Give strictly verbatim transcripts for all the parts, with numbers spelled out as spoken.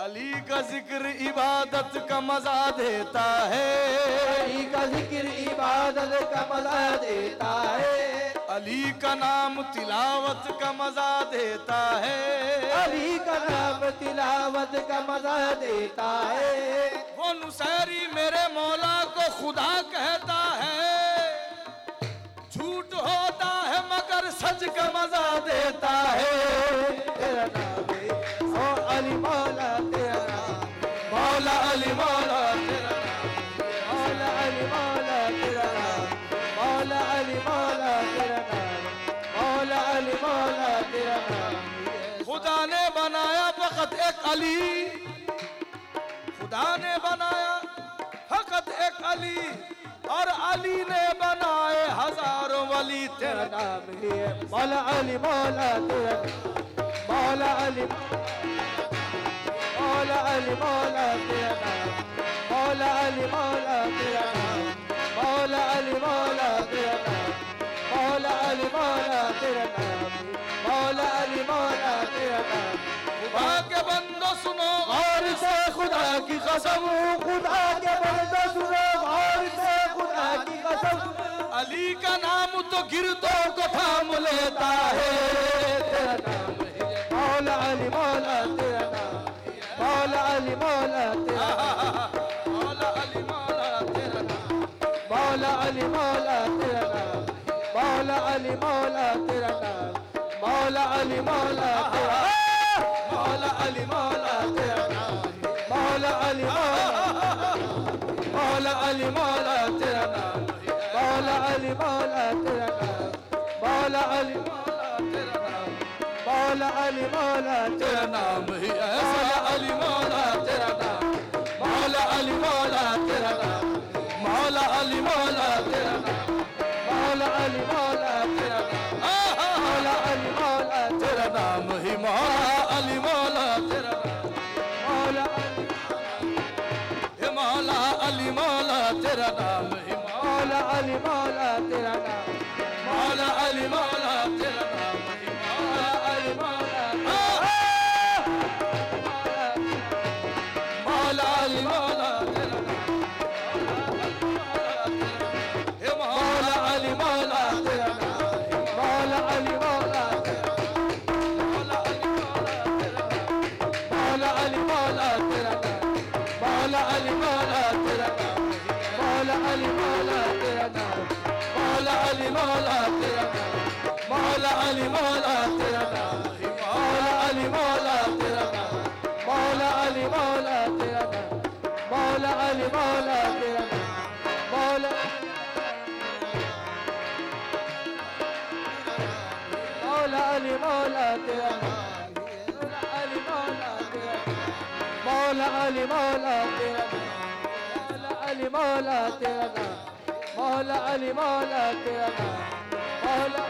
अली का जिक्र इबादत का मजा देता है, अली का जिक्र इबादत का मजा देता है, अली का नाम तिलावत का मजा देता है, अली का नाम तिलावत का मजा देता है। वो नुसैरी मेरे मौला को खुदा कहता है, झूठ होता है मगर सच का मजा देता है। तेरा नाम है ओ अली मौला, तेरा नाम मौला अली मौला तेरा मौला अली मौला, तेरा नाम मौला अली मौला, तेरा नाम मौला अली मौला, तेरा नाम। खुदा ने बनाया फकत एक अली, खुदा ने बनाया फकत एक अली, और अली ने बनाए हजारों वली। तेरा नाम है मौला अली मौला, तेरा मौला अली मौला अली मौला, तेरा नाम मौला अली मौला, तेरा नाम मौला अली मौला, तेरा नाम मौला अली मौला, तेरा नाम मौला अली मौला, तेरा नाम। खुदा के बंदो सुनो और से खुदा की कसम, खुदा के बंदो सुनो और से खुदा की कसम, अली का नाम तो गिरदों को थाम लेता है। तेरा नाम है मौला अली मौला, तेरा नाम मौला अली मौला, तेरा मौला अली मौला तेरा नाम, मौला अली मौला, तेरा नाम मौला अली मौला, तेरा नाम मौला अली मौला, तेरा मौला अली मौला तेरा नाम, मौला अली मौला, मौला अली मौला, तेरा नाम मौला अली मौला, तेरा नाम मौला अली मौला तेरा नाम, मौला अली मौला, तेरा नाम ही ऐसा अली मौला तेरा नाम, मौला अली मौला तेरा नाम, मौला अली मौला तेरा नाम, मौला अली मौला, तेरा नाम मौला अली मौला, तेरा नाम ही मौला अली मौला तेरा नाम, मौला अली हे मौला अली मौला तेरा नाम ही मौला अली मौला, तेरा नाम मौला अली मौला तेरा नाम ही मौला अली मौला, मौला अली मौला तेरा नाम, हे मौला अली मौला, तेरा नाम मौला अली मौला, मौला अली मौला तेरा नाम, मौला अली मौला, तेरा नाम मौला अली मौला, तेरा नाम मौला अली मौला, तेरा नाम मौला अली मौला, तेरा नाम मौला अली मौला, तेरा नाम मौला अली मौला, तेरा नाम मौला अली मौला, तेरा नाम मौला अली मौला, तेरा नाम मौला मौला अली मौला, तेरा नाम मौला अली मौला, तेरा मौला अली मौला, तेरा मौला अली मौला, तेरा नाम मौला अली मौला, तेरा नाम मौला।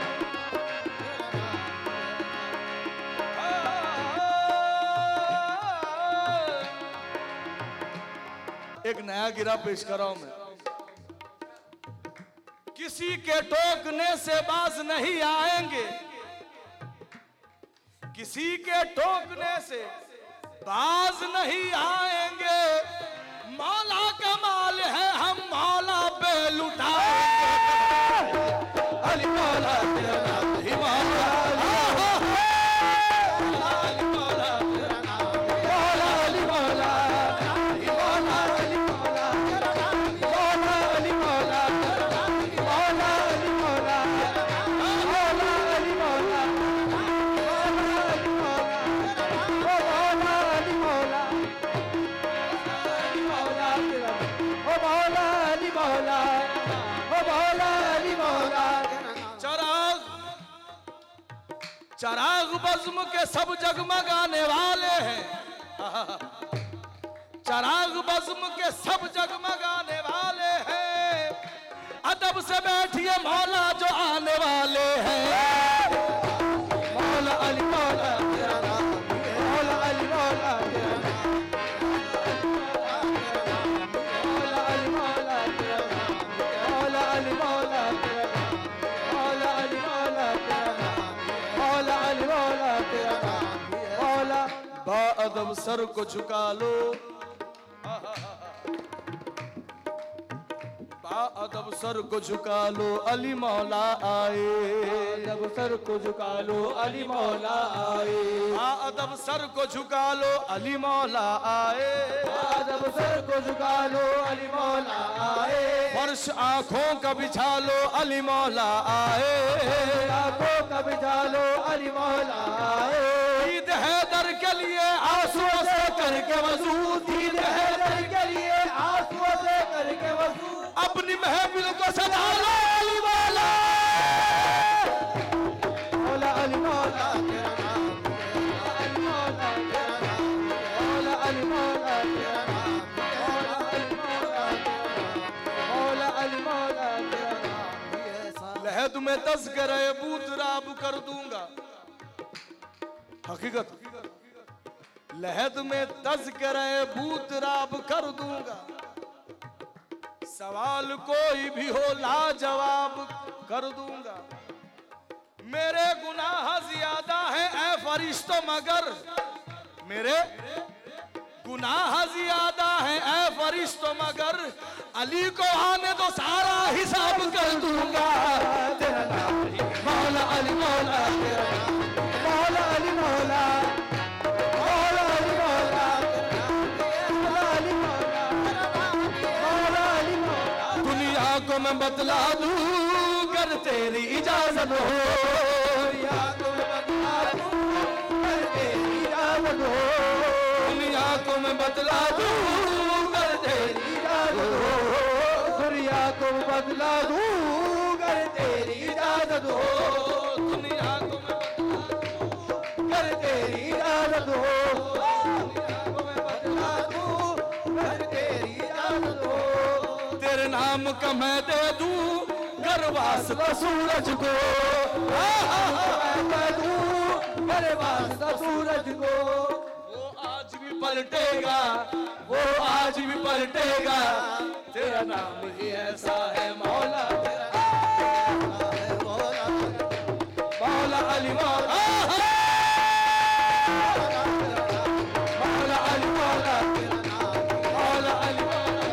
एक नया गिरा पेश कर रहा हूं मैं। किसी के टोकने से बाज नहीं आएंगे, किसी के टोकने से बाज नहीं आएंगे, मौला का माल है हम मौला पे लुटाएंगे। अली मौला, तेरा नाम ही मौला अली मौला तेरा नाम, मौला अली मौला, मौला अली मौला, मौला अली मौला, मौला अली मौला, मौला अली मौला, मौला अली मौला, ओ मौला अली मौला, अली मौला, तेरा ओ मौला अली मौला, ओ मौला अली मौला। चराग चराग बज़्म के सब जगमगाने वाले हैं, चराग बज़्म के सब जगमगाने वाले हैं, अदब से बैठिए मौला जो आने वाले हैं। मौला अली मौला, तेरा नाम मौला अली मौला, तेरा मौला अली मौला, तेरा मौला अली मौला, तेरा मौला अली मौला, तेरा मौला अली मौला, तेरा मौला बाअदब बाअदब सर को झुका लो, बाअदब सर को झुका लो, अली मौला आए। अदब सर को झुका लो, अली मौला आए। बाअदब सर को झुका लो, अली मौला आए। अदब सर को झुका लो, अली मौला आए। फर्श आंखों का बिछा लो, अली मौला आए। आंखों का बिछा लो, अली मौला आए। ईद हैदर के लिए आंसू से करके वजू, ईद हैदर के लिए आंसू से करके वजू, अपनी महफिल को सजा लो, अली मौला। मौला अली मौला तेरा नाम, अली मौला तेरा नाम, मौला अली मौला तेरा नाम, मौला अली मौला तेरा नाम, मौला अली मौला तेरा नाम। लहद में तज़किरे बूतराब कर दूंगा, हकीकत लहद में तज़किरे बूतराब कर दूंगा। सवाल कोई भी हो लाजवाब कर दूंगा। मेरे गुनाह ज्यादा है ऐ फरिश्तों मगर, मेरे गुनाह ज्यादा है ऐ फरिश्तों मगर, अली को आने दो सारा हिसाब कर दूंगा। तेरा नाम मौला अली मौला तेरा नाम, मौला अली मौला, मौला अली मौला, मौला अली मौला, मौला अली मौला। दुनिया को मैं बतला दूं कर तेरी इजाजत हो, दुनिया को मैं बतला दूं कर तेरी इजाजत हो, दुनिया को मैं बतला दूं कर तेरी इजाजत हो, दुनिया को मैं बतला दूं कर तेरी इजाजत हो, दुनिया को मैं कर तेरी इजाजत हो, दुनिया को मैं बतला दूं कर तेरी इजाजत हो। तेरे नाम का मैं दे दूं कर वास्ता सूरज को, मैं दूं कर वास्ता सूरज को, वो आज भी पलटेगा, वो आज भी पलटेगा। तेरा नाम ही ऐसा है मौला, मौला अली मौला, मौला अली मौला, मौला अली मौला,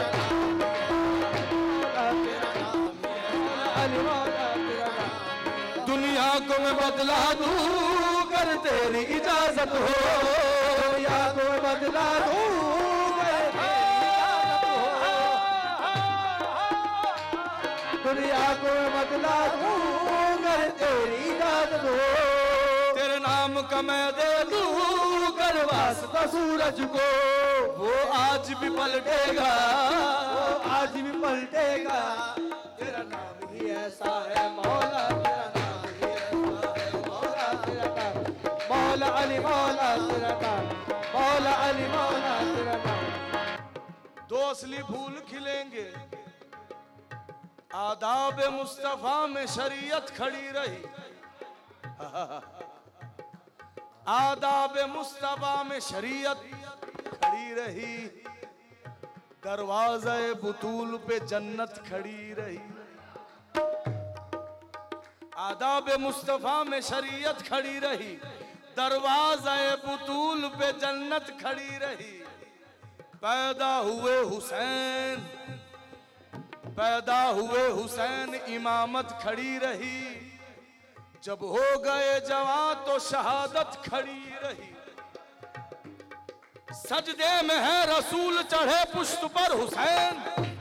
अली मौला तेरा नाम। दुनिया को मैं बदला दूं कर तेरी इजाजत हो, दुनिया को मैं बदला दूं कर तेरी इजाजत हो, दुनिया को मैं बदला दूं कर तेरी इजाजत हो। तेरे नाम का मैं दे दूं कर वास्ता सूरज को, वो आज भी पलटेगा, वो आज भी पलटेगा। तेरा नाम ही ऐसा है मौला, तेरा नाम ही ऐसा है मौला, तेरा नाम मौला अली मौला तेरा नाम, मौला अली मौला तेरा नाम। दो असली फूल खिलेंगे, आदाब मुस्तफा में शरीयत खड़ी रही, आदाब मुस्तफा में शरीयत खड़ी रही, दरवाज़े बुतूल पे जन्नत खड़ी रही। आदाब मुस्तफा में शरीयत खड़ी रही, दरवाज़े बुतूल पे जन्नत खड़ी रही। पैदा हुए हुसैन, पैदा हुए हुसैन इमामत खड़ी रही, जब हो गए जवान तो शहादत खड़ी रही। सजदे में है रसूल चढ़े पुश्त पर हुसैन,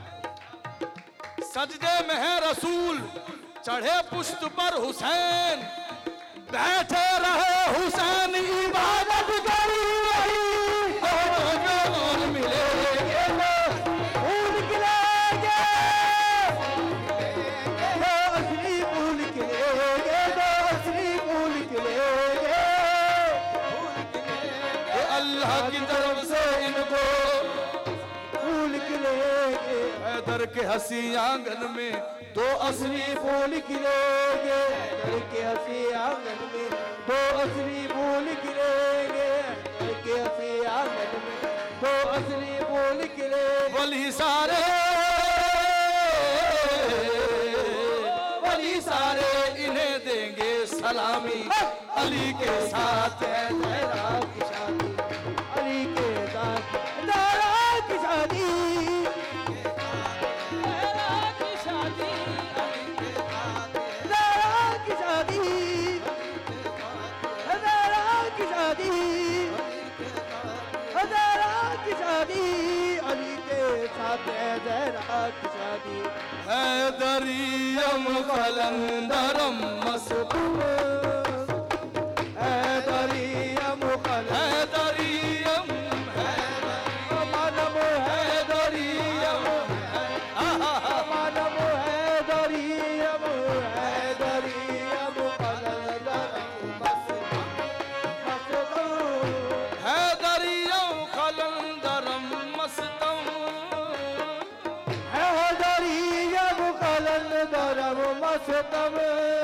सजदे में है रसूल चढ़े पुश्त पर हुसैन, बैठे रहे हुसैन इबादत करी रही। और मिलेंगे फूल खिलेंगे, दो असली फूल खिलेंगे, दो असली फूल खिलेंगे, अल्लाह की तरफ से इनको फूल खिलेंगे, हैदर के हसी आंगन में दो असली असली फूल खिलेंगे, घर के हंसी आंगन में दो असली फूल खिलेंगे, घर के हंसी आंगन में दो असली फूल खिलेंगे। वली सारे वली सारे इन्हें देंगे सलामी, अली के साथ है तेरा की शादी, जय जय रात शादी हैदरियम कलंदरम मस्तम हैदरियम कल हैदरियम मानव हैदरियम मानव हैदरियम हैदरियम कलंदरम मस्तम हैदरियम कलंदरम मस्तम हैदरियम कलंदरम मस्तम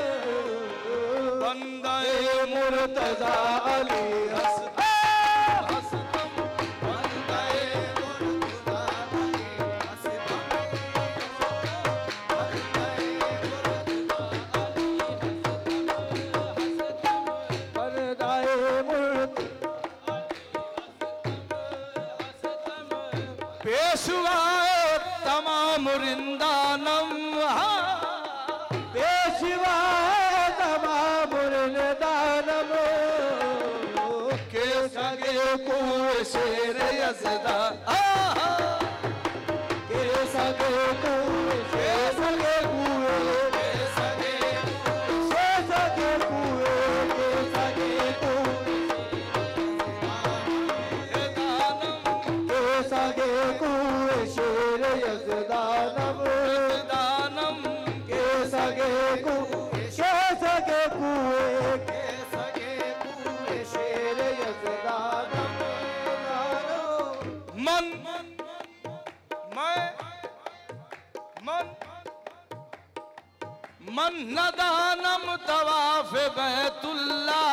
बंदे मुर्तजा अली हसतम हसतम बंदे मुर्तजा अली हसतम बरदाए मुर्त पेशवा तमाम रिंदानम पेशवा तमाम दानम के सगे कुएं शेर यज़दा के सगे कुएं के सगे कुएं के सगे कुएं के सगे कुएं के सगे कुएं शेर यज़दानम दानम के सगे कुएं के सगे कुएं के सगे कुएं शेर यज़दानम मन मैं मन मन नदानम तवाफ बैतुल्लाह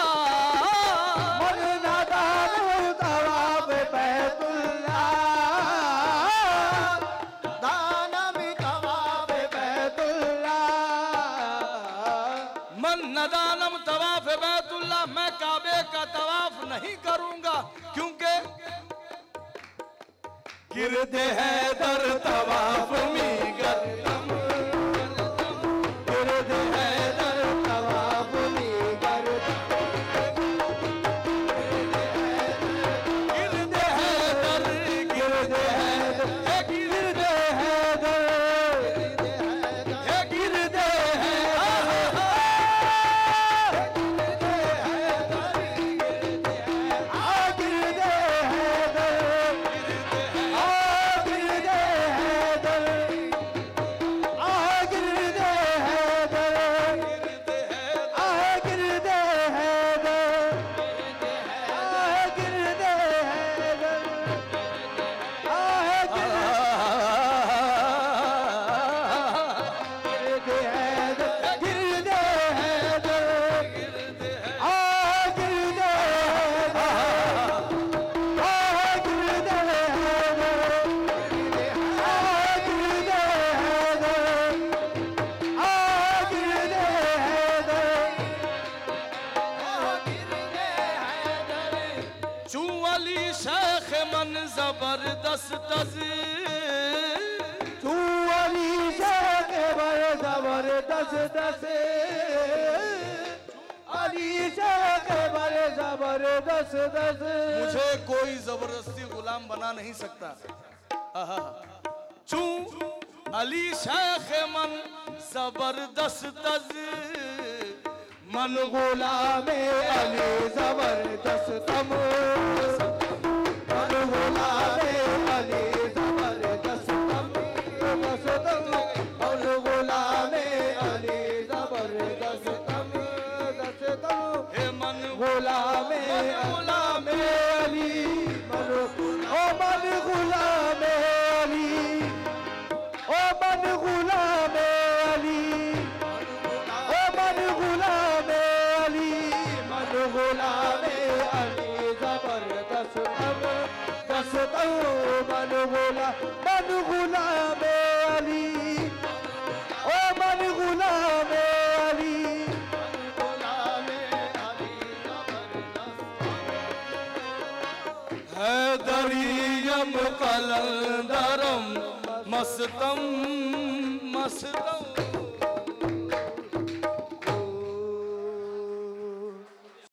मन नादान तवाब बैतुल्लाह दानम तवाब बैतुल्लाह मन नदानम तवाफ बैतुल्लाह मैं काबे का तवाफ नहीं करूंगा क्योंकि गिरदे है दर तवाफ में गरदम गिरद हैदर तवाब में गरदम गिरदे है दर गिरद हैदर गिरद हैदर हे गिरदे है आ गिरद हैदर आ गिरद हैदर आ गिरद हैदर आ गिरद हैदर आ गिरद हैदर आ गिरद हैदर गिरद हैदर आ गिरद हैदर आ गिरद हैदर आ गिरद हैदर चू अली शेख मन जबरदस्त तज तू अली शेख बर जबरदस्त दस अली शेख बर जबरदस्त दस मुझे कोई जबरदस्ती गुलाम बना नहीं सकता आहा। चू अली शेख मन जबरदस्त तज मन गुलाम अली जबरदस्त तम मन गुलाम अली जबरदस्त तम दस तम मन गुलाम अली जबरदस्त तम दस तम हे मन गुलाम गुलाम अली मन ओ मन गुलाम अली ओ मन गुलाम अली ओ मन गुलाम अली मन गुलाम अली जबरदस्त तम दस तम मन गुला मन गुलाम अली ओ मन गुलाम अली हैदरियम कलंदरम मस्तम मस्तम